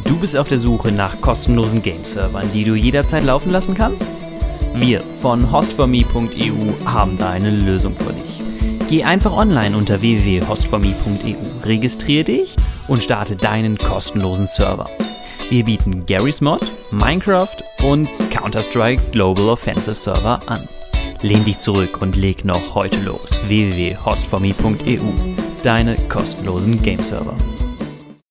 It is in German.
Du bist auf der Suche nach kostenlosen Game-Servern, die du jederzeit laufen lassen kannst? Wir von hostforme.eu haben da eine Lösung für dich. Geh einfach online unter www.hostforme.eu, registriere dich und starte deinen kostenlosen Server. Wir bieten Garry's Mod, Minecraft und Counter-Strike Global Offensive Server an. Lehn dich zurück und leg noch heute los. www.hostforme.eu, deine kostenlosen Game-Server.